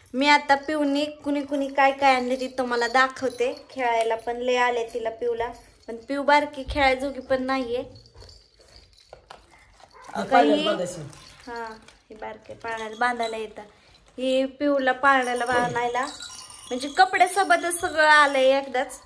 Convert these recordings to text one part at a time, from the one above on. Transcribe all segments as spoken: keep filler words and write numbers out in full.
मी आता पिऊनी कुणी कुणी काय काय आणले ती तुम्हाला दाखवते. खेळायला पण लय आले तिला पिऊला, पण पिऊ बारकी खेळायजोगी पण नाहीये. काही हा हे बारके पाण्यात बांधायला येतात. ही पिऊला पाण्याला बांधायला म्हणजे कपड्यासोबतच सगळं आलंय एकदाच.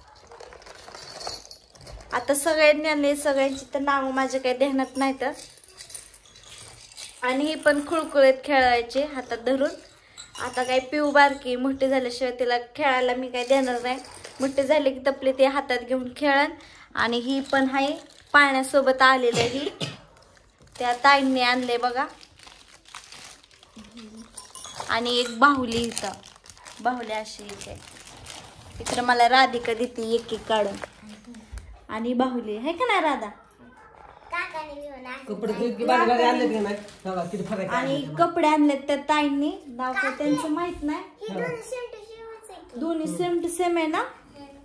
आता सगळ्यांनी आणले, सगळ्यांची तर नाव माझ्या काही ध्यानात नाही तर. आणि ही पण खुळखुळीत खेळायचे हातात धरून. आता काही पिऊ बारकी मोठी झाल्याशिवाय तिला खेळायला मी काही देणार नाही. मोठे झाले की तपले ते हातात घेऊन खेळण. आणि ही पण आहे पाण्यासोबत आलेलं. ही त्या ताईंनी आणले बघा. आणि एक बाहुली इथं, बाहुली अशी इथे इकडं मला राधिका देते एक एक काढून. आणि बाहुली आहे का नाही राधा? आणि कपडे आणलेत त्या ताईंनी, नाव काय त्यांचं माहित नाही. दोन्ही सेम टू सेम आहे ना.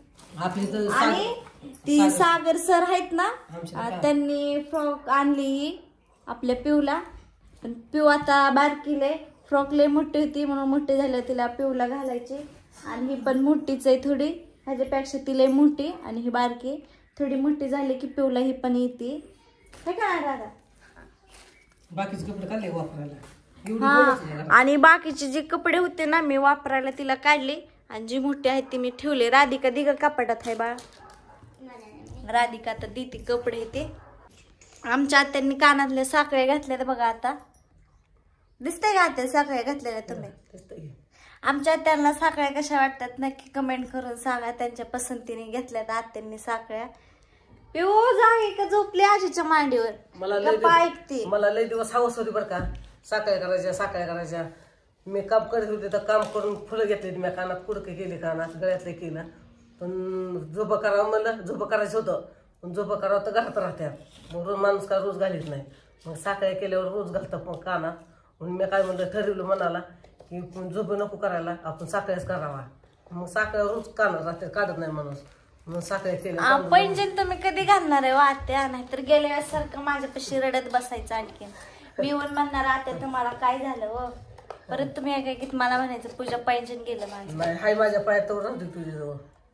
आणि ती सागर सर आहेत ना, त्यांनी फ्रॉक आणली ही आपल्या पिऊला. पण पिऊ आता बारकीले, फ्रॉक लय मोठी होती म्हणून मोठी झाल्या तिला पिऊला घालायची. आणि ही पण मोठीच आहे थोडी, ह्याच्यापेक्षा ती लय मोठी. आणि ही बारकी थोडी मोठी झाली की पिऊला ही पण येते. हे काय राधा बाकीचे कपडे काढले वापरायला. हा आणि बाकीचे जे कपडे होते ना मी वापरायला तिला काढले. आणि जी मोठी आहे ती मी ठेवले. राधिका दिग कपाटात आहे बाळा. राधिका तर देते कपडे ते. आमच्या आत्यांनी कानातल्या साखळ्या घातल्या बघा. आता दिसतंय का आत्या साखळ्या घातलेल्या तुम्ही? आमच्या आत्यांना साखळ्या कशा वाटतात नक्की कमेंट करून सांगा. त्यांच्या पसंतीने घेतल्यात आत्यांनी साखळ्या. पिऊ जागे का झोपली आजीच्या मांडीवर? मला लय मला लय दिवस हवस होती बरं का साखळ्या करायच्या साखळ्या करायच्या. मी काम करत होते तर काम करून फुलं घेतली. मी कानात कुडके केले, कानात गळ्यातले केलं. पण झोप करावं म्हणलं, झोप करायचं होतं. पण झोप करावं तर घरात राहत्या. मग रोज माणूस का रोज घालीत नाही. मग साखळ्या केल्यावर रोज घालतं पण कानात. म्हणून मी काय म्हणलं ठरवलं मनाला की झोप नको करायला, आपण साखळ्याच करावा. मग साखळ्या रोज कानात राहते, काढत नाही माणूस. मग साखळ्या केल्या. पैंजण तुम्ही कधी घालणार आहे वात्या? नाहीतर गेल्या सारखं माझ्यापाशी रडत बसायचं. आणखी मी येऊन म्हणणार आता तुम्हाला काय झालं व परत तुम्ही काय की मला म्हणायचं पूजा पैंजण गेलं माझं. नाही हाय माझ्या पायात तर राहते तुझ्याजवळ.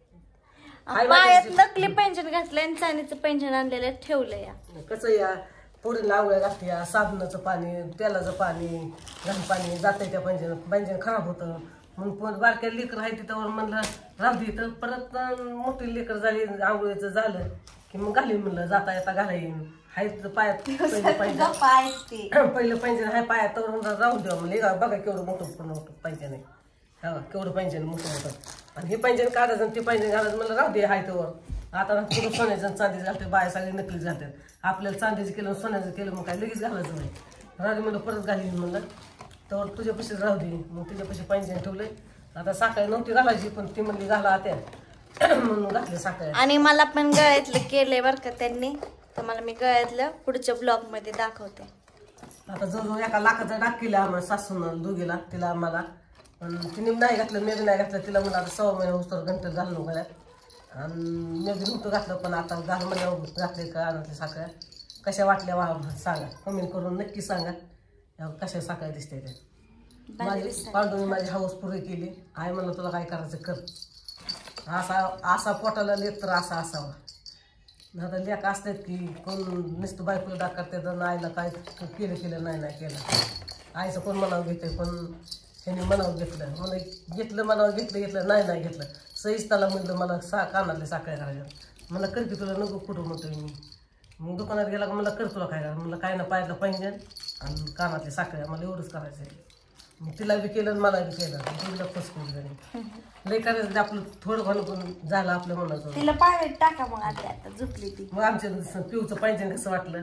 पायात नकली पैंजण घातलं आणि चांदीचं पैंजण आणलेलं ठेवलं. या कसं या पुढे लावल्या घातल्या, साबणाचं पाणी, तेलाचं पाणी, घाण पाणी जाते त्या पैंजण. पैंजण खराब होतं म्हणून बारक्या लेकर आहे तिथं म्हणलं राहू दे. तर परत मोठी लेकर झाली आंघोळीचं झालं की मग घाली म्हणलं जाता येता घालाईन. हाय पायात पहिलं पैंजण पहिलं पैंजण हाय पायात तर राहू द्या म्हणलं. बघा केवढं मोठं मोठं पैंजण आहे. हा केवढं पैंजण मोठं मोठं. आणि हे पैंजण काढायचं आणि ते पैंजण घालायचं म्हणलं राहू दे हाय तर. आता पुढं सोन्याचं चांदीचं घालते, बाया सगळे नकली घालतात. आपल्याला चांदीचं केलं सोन्याचं केलं मग काय लगेच घालायचं नाही. राहू दे म्हणलं परत घालीन म्हणलं तर तुझ्यापाशीच राहू दे. मग तुझ्यापाशी पैंजण ठेवलंय. आता साखळी नव्हती घालायची पण ती म्हणली घाला आत्या म्हणून घातले साखळी. आणि मला पण गळ्यातलं केलंय बरं का त्यांनी. तर मला मी गळ्यातलं पुढच्या ब्लॉग मध्ये दाखवते. आता जवळजवळ एका लाखाचा डाग केला आम्हाला सासून दोघीला तिला आम्हाला. पण तिने नाही घातलं, मी नाही घातलं. तिला म्हणलं आता सव्वा महिना होतं घंटे घालून गळ्यात. आणि मी बी नव्हतं घातलं पण आता घाल महिन्यावर घातले का आणतले साखळ्या. कशा वाटल्या वा सांगा, कमेंट करून नक्की सांगा कशा साखळ्या दिसते त्या. माझी पांडुनी माझी हौस पुरी केली. आई म्हणलं तुला काय करायचं कर. असा असा पोटाला लेख तर असा असावा. आता लेख असतात की कोण नुसतं बायकोला डाक करते तर आईला काय केलं केलं नाही नाही केलं. आईचं कोण मनावर घेते पण ह्यांनी मनावर घेतलं. मला घेतलं मनावर घेतलं घेतलं नाही नाही घेतलं. सहीच त्याला म्हणलं मला सा कानातले साखळ्या करायच्या. मला कर की तुला नको कुठं म्हणतोय मी. मग दुकानात गेला का मला कर तुला काय करा. मला काय ना पायातलं पैंजण आणि कानातले साखळ्या मला एवढंच करायचं आहे. मग तिला बी केलं मला बी केलं. तिला फस करून लय करायचं आपलं थोडं घालून पण झालं आपल्या मनाचं. तिला पाण्यात टाका मग आता आता झोपली ती. मग आमच्या पिऊचं पैंजण कसं वाटलं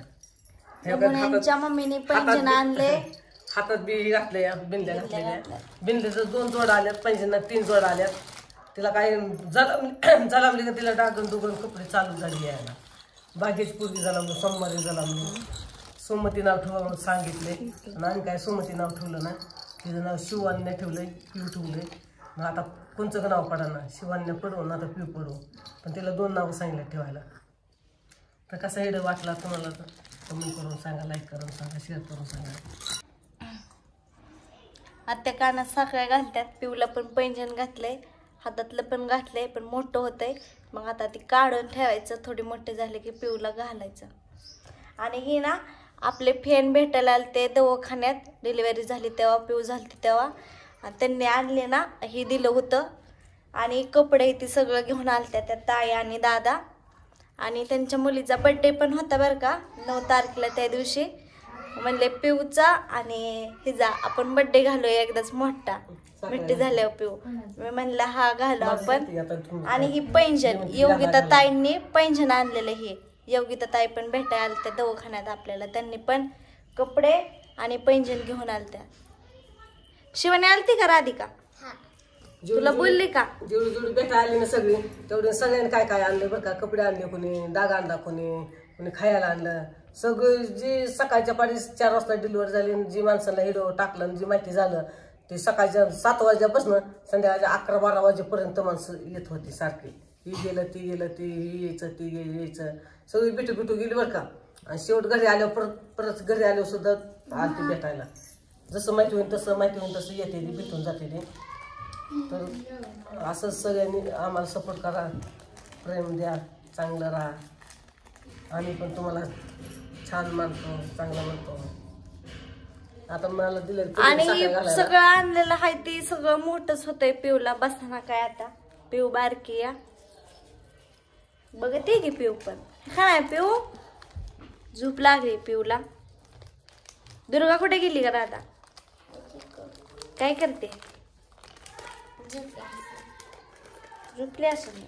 ह्या मम्मीने पैंजण आणले. हातात बी घातले बिंदल्या घातलेल्या. बिंदल्याचं दोन जोड आल्यात, पैंजणात तीन जोड आल्यात. तिला काय जलामली जलामली का तिला डागण दुगण कपडे चालू झाली यायला. बागेची पूर्वी जलामली, सोमवारी जलामली. सोमती नाव ठेवा म्हणून सांगितले. आणि आम्ही काय सोमती नाव ठेवलं ना. तिचं नाव शिवान्या ठेवलंय, पिऊ ठेवलंय. मग आता कोणचं नाव पडा ना शिवान्या पडवू ना आता पिऊ पडवू. पण तिला दोन नावं सांगितलं ठेवायला. तर कसा व्हिडिओ वाटला तुम्हाला तर कमेंट करून सांगा, लाईक करून सांगा, शेअर करून सांगा. आत्या कानात साखळ्या घालतात. पिऊला पण पैंजण घातलंय, हातातलं पण घातलंय, पण मोठं होतंय. मग आता ती काढून ठेवायचं, थोडी मोठे झाले की पिऊला घालायचं. आणि ही ना आपले फेन भेटायला आले ते दवाखान्यात, डिलिव्हरी झाली तेव्हा, पिऊ झाली तेव्हा. आणि त्यांनी आणले ना, ही दिलं होतं. आणि कपडे ती सगळं घेऊन आलत्या त्या ताई आणि दादा. आणि त्यांच्या मुलीचा बड्डे पण होता बरं का, नऊ तारखेला. त्या दिवशी म्हणले पिऊचा आणि हिचा आपण बड्डे घालूया एकदाच मोठा, मिठी झाल्यावर पिऊ. मी म्हणलं हा घालू आपण. आणि ही पैंजण योगिता ताईंनी पैंजण आणलेलं. हे योगिता ताई पण भेटायला आलत्या दवाखान्यात आपल्याला. त्यांनी पण कपडे आणि पैंजण घेऊन आलत्या. शिवानी आलती का राधिका? तुला बोलली का? जेवढी जेवढी भेटा आली ना सगळी, तेवढे सगळ्यांनी काय काय आणलं बरं का. कपडे आणले, कोणी दागा आणला, कोणी कोणी खायला आणलं. सगळी जी सकाळच्या पाडी चार वाजता डिलिव्हरी झाली, जी माणसाला हिडो टाकलं, जी माहिती झालं ते सकाळच्या सात वाजल्यापासून संध्याकाळच्या अकरा बारा वाजेपर्यंत माणसं येत होती सारखी. ही गेलं ती गेलं ती यायचं ती यायचं, सगळी बिटू बिटू गेली बरं का. आणि शेवट घरी आल्यावर परत परत घरी आल्यावर सुद्धा आलती भेटायला. जसं माहिती होईल तसं माहिती होईल तसं येते ती, भेटून जाते ती. तर असंच सगळ्यांनी आम्हाला सपोर्ट करा, प्रेम द्या, चांगलं राहा. आम्ही पण तुम्हाला छान मानतो, चांगलं म्हणतो. आता मला दिलं आणि सगळं आणलेलं आहे ती सगळं मोठंच होतंय. पिऊला बसताना काय आता, पिऊ बारकी या बघते की पिऊ पण काय. पिऊ झोप लागली पिऊला. दुर्गा कुठे गेली का दादा? काय करते? झोपली असं.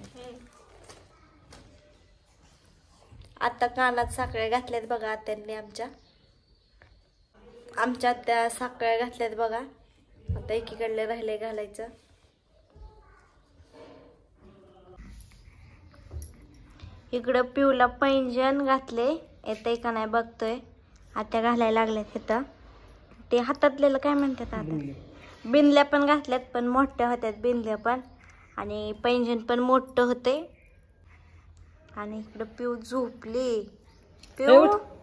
आता कानात साखळ्या घातल्यात बघा आत्यांनी आमच्या. आमच्या त्या साखळ्या घातल्यात बघा. आता एकीकडले राहिले घालायचं. इकडं पिऊला पैंजण घातले, येतंय का नाही बघतोय. आत्या घालायला लागल्यात इथं. ते हातातलेलं काय म्हणतात आता, बिंदल्या पण घातल्यात, पण मोठ्या होत्यात बिंदल्या पण. आणि पैंजण पण मोठं होते. आणि इकडं पिऊ झोपली. पिऊ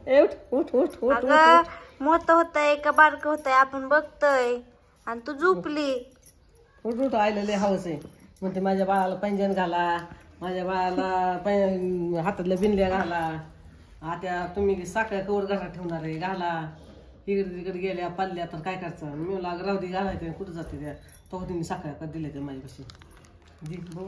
अगं मोठं होतंय का बारकं होतंय आपण बघतोय, आणि तू झोपली. उठ उठ आलेले हवस आहे म्हणते. माझ्या बाळाला पैंजण घाला, माझ्या बाळाला पै हातातल्या बिंदल्या घाला. आता तुम्ही साखळ्या कवर घरात ठेवणार आहे, घाला. इकडे तिकडे गेल्या पाल्ल्या तर काय करायचं. मी मला रावदी घालायचं, कुठं जाते त्या तो तुम्ही साखळ्या का दिल्या त्या माझ्यापाशी. जी भाऊ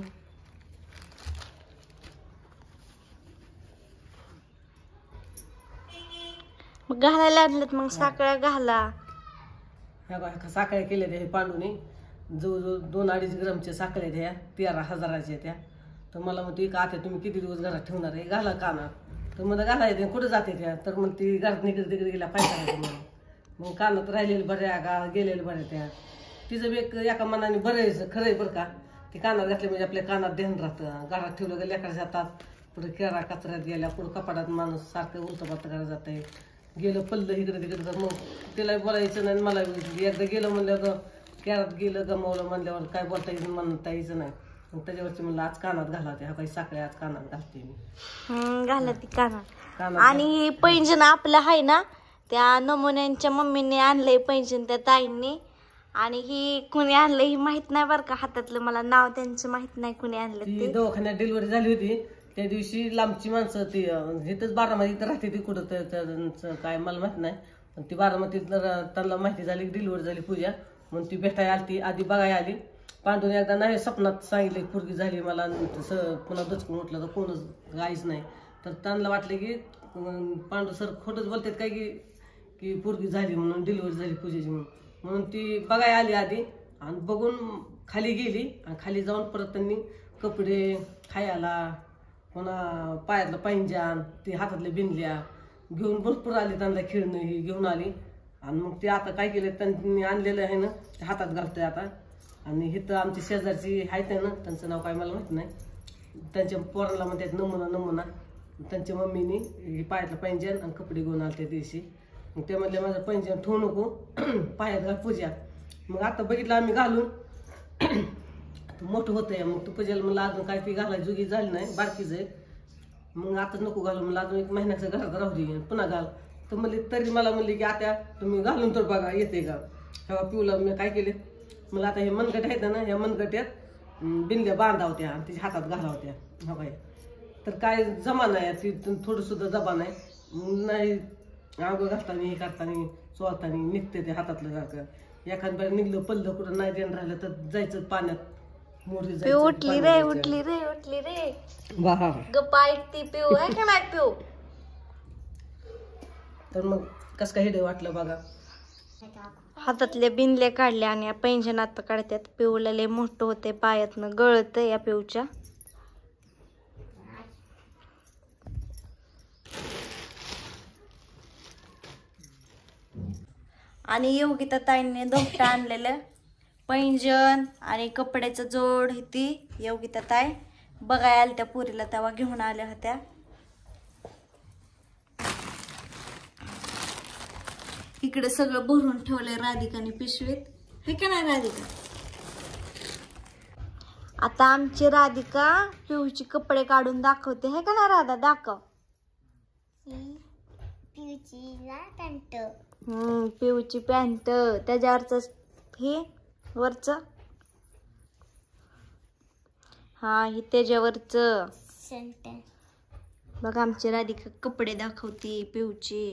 मग घालायला लागलेत, मग साखळ्या घाला. ह्या बघा साखळ्या केल्या त्या पांडूने. जवळजवळ दोन अडीच ग्रामच्या साखळ्या त्या तेरा हजाराच्या त्या. तर मला म्हणते का आता तुम्ही किती दिवस घरात ठेवणार आहे, घाला कानात. तर मला घालायचे, कुठं जाते त्या. तर मग ती घरात निकडे तिकडे गेल्या काय करायचं मला. मग कानात राहिलेलं बऱ्या का गेलेलं बऱ्या त्या. तिचं बी एक एका मनाने बरं खरं आहे बरं का. ते कानात घातले म्हणजे आपल्या कानात ध्यान राहतं. घरात ठेवलं का लेकराच्या हातात पुढे केरा कचऱ्यात गेल्या, पुढं कपाटात माणूस सारखं उलटं पालटं करायला जात आहे. गेलं पल्लं इकडे तिकडे तर मग तिला बोलायचं नाही, मला एकदा गेलं म्हणलं केरात गेलं गमावलं म्हणल्यावर काय बोलता येईल म्हणता यायचं नाही. त्याच्यावरती म्हणलं आज कानात घालाते, हा काही साखळ्या आज कानात घालते मी. घाला ती कानात. आणि ही पैंजण आपलं आहे ना, त्या नमुन्यांच्या मम्मीने आणलंय पैंजण त्या ताईंनी. आणि ही कुणी आणलं ही माहित नाही बरं का. हातातलं मला नाव त्यांचं माहित नाही कुणी आणलं ते. दवाखान्यात डिलिव्हरी झाली होती त्या दिवशी लांबची माणसं ती इथंच बारामती इथं राहते ती कुठं त्यांचं काय मला माहित नाही. पण ती बारामतीत त्यांना माहिती झाली डिलिव्हरी झाली पूजा म्हणून ती भेटायला आली. ती आधी बघायला आली. पांडूने एकदा नाही स्वप्नात सांगितले पोरगी झाली मला, पुन्हा दचकून उठलं तर कोणच गाईच नाही. तर त्यांना वाटलं की पांडू सर खोटंच बोलतात काय की की पोरगी झाली म्हणून, डिलिव्हरी झाली पूजेची म्हणून. म्हणून ती बघायला आली आधी आणि बघून खाली गेली. आणि खाली जाऊन परत त्यांनी कपडे खायला, पुन्हा पायातलं पैंजण, ती हातातल्या बिंदल्या घेऊन भरपूर आली. त्यांना खेळणं ही घेऊन आली. आणि मग ते आता काय केलं त्यांनी आणलेलं आहे ना, ते हातात घालतोय आता. आणि इथं आमची शेजारची आहेत ना, त्यांचं नाव काय मला माहित नाही. त्यांच्या पोराला म्हणतात नमुना नमुना. त्यांच्या मम्मीने ही पायातलं पैंजण आणि कपडे घेऊन आले त्या दिवशी. मग ते म्हणले माझं पैंजण ठेवू नको, पायात घाल पूजा. मग आता बघितलं आम्ही घालून मोठं होतंय. मग तू पूजेला म्हणलं अजून काय ती घालायची जुगी झाली नाही, बारकीच आहे. मग आता नको घालू म्हणलं, अजून एक महिन्याचं घरात राहू दे पुन्हा घाल. तर म्हणले तरी मला म्हणले की आता तुम्ही घालून तर बघा येते का. तेव्हा पिऊला मी काय केले, मला आता हे मनगट आहेत ना, या मनगट्यात बिंद्या बांधावत्या आणि तिच्या हातात घालावत्या. हा बाई तर काय जमा नाही, ती थोडं सुद्धा जमा नाही नाही आंघोळ घालताना हे करताना चोळताना निघते ते हातातलं सारखं. एखाद बाई निघलं पडलं कुठं नाही देणं राहिलं तर जायचं पाण्यात मोठी पिऊ उठली रे उठली रे उठली रे गप्पा ऐकती पिऊ आहे का नाही पिऊ. तर मग कसं काय हे वाटलं बघा. हातातले बिनले काढले आणि या पैंजणात काढतात. पिऊला लय मोठं होते, पायातनं गळत या पिऊच्या. आणि योगिता ताईंनी धोपटा आणलेलं पैंजण आणि कपड्याचं जोड ती योगिता ताई बघायला आल्या त्या पुरीला, तेव्हा घेऊन आल्या होत्या. इकडे सगळं भरून ठेवलंय राधिकाने पिशवीत, हे का नाही राधिका. आता आमची राधिका पिऊची कपडे काढून दाखवते, हे का नाही राधा दाखव. पिऊची पॅन्ट, हम्म पिऊची पॅन्ट, त्याच्यावरच हे वरच, हा ही त्याच्यावरच बघा. आमची राधिका कपडे दाखवते पिऊची.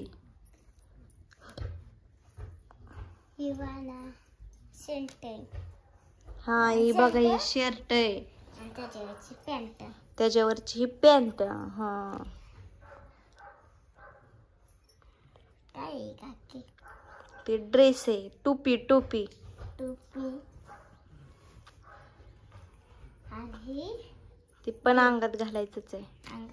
हा ही बघा ही शर्ट आहे, त्याच्यावरची ही पॅन्ट. हा ते ड्रेस आहे, टोपी टोपी टोपी आणि ते पण अंगात घालायचंच आहे.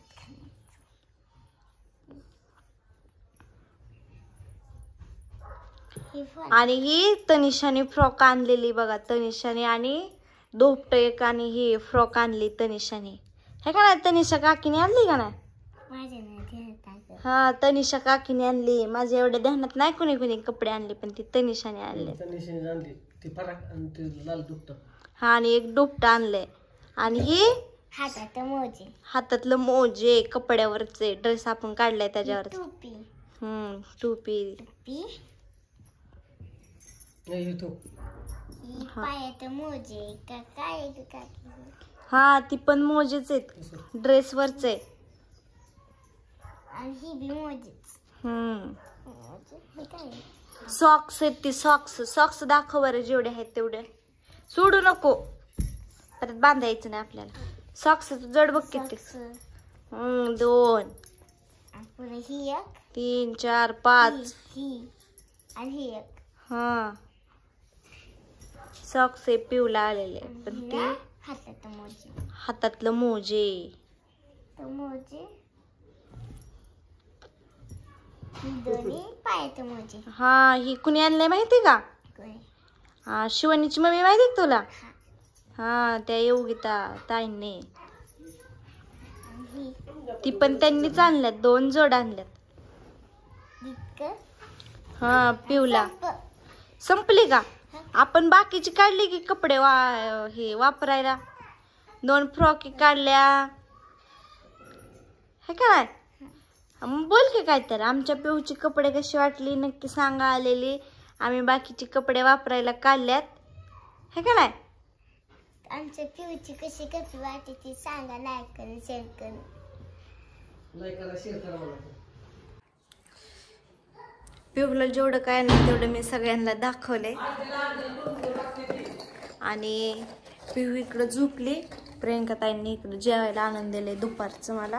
आणि ही तनिषाने फ्रॉक आणलेली बघा, तनिषाने आणि दोपट एक आणि ही फ्रॉक आणली तनिषाने, हे का नाही. तनिषा काकीने आणली का नाही. हा तनिषा काकीने आणली, माझ्या एवढ्या ध्यानात नाही कुणी कुणी कपडे आणले, पण ती तनिषाने आणले. हा आणि एक दुपट आणलंय आणि ही हातात मोजे, हातातलं मोजे कपड्यावरचे, ड्रेस आपण काढलाय त्याच्यावर. हम्म टोपी हा ती पण मोजेच आहेत, ड्रेस वरचे. हम्म सॉक्स आहेत, ती सॉक्स सॉक्स दाखव बरं जेवढे आहेत तेवढे, सोडू नको परत बांधायचं नाही आपल्याला. सॉक्स जड बघ किती, हम्म दोन तीन चार पाच, हा सॉक्स आहे पिऊला आलेले, पण ते हातातलं मोजे. हा ही कुणी आणलंय माहिती का. हा शिवानीची मम्मी माहिती का तुला. हा त्या योगिता ताईंनी, ती पण त्यांनीच आणल्यात, दोन जोड आणल्यात. हा पिऊला संपली का. आपण बाकीची काढली की कपडे वा हे वापरायला, दोन फ्रॉक काढल्या हे का नाही. बोल की काय तर, आमच्या पिऊची कपडे कशी वाटली नक्की सांगा आलेली. आम्ही बाकीची कपडे वापरायला काढल्यात, हे का नाही. आमच्या पिऊची कशी कशी वाटली ती सांगा, लाईक करा शेअर करा, लाईक करा शेअर करा. पिऊला जेवढं काय नाही तेवढं मी सगळ्यांना दाखवले. आणि पिऊ इकडं झोपली, प्रियंका ताईंनी इकडं जेवायला आणून दिले दुपारचं मला.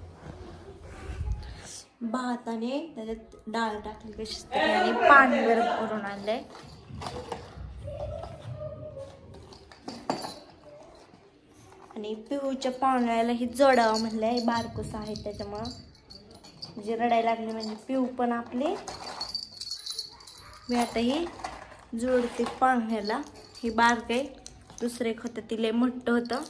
भात आणि त्याच्यात डाळ टाकली कशी आणि पाणी गरम करून आणलंय. आणि पिऊच्या पाहुण्याला ही जोडावं म्हणलंय, बारकोस आहे त्याच्यामुळं म्हणजे रडायला लागली म्हणजे पिऊ पण आपली. मी आता ही जोडते पाहुण्याला, ही बारक आहे, दुसरं एक होतं तिला मोठं होतं.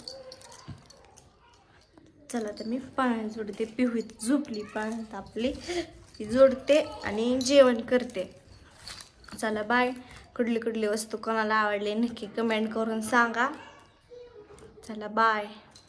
चला तर मी पाण्यात जोडते, पिऊ झोपली पाण्यात आपली, ती जोडते आणि जेवण करते. चला बाय. कुठली कुठली वस्तू कोणाला आवडली नक्की कमेंट करून सांगा. चला बाय.